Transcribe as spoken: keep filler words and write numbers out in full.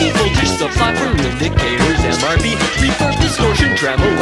voltage supply for indicators, M R B, reverb, distortion, tremolo,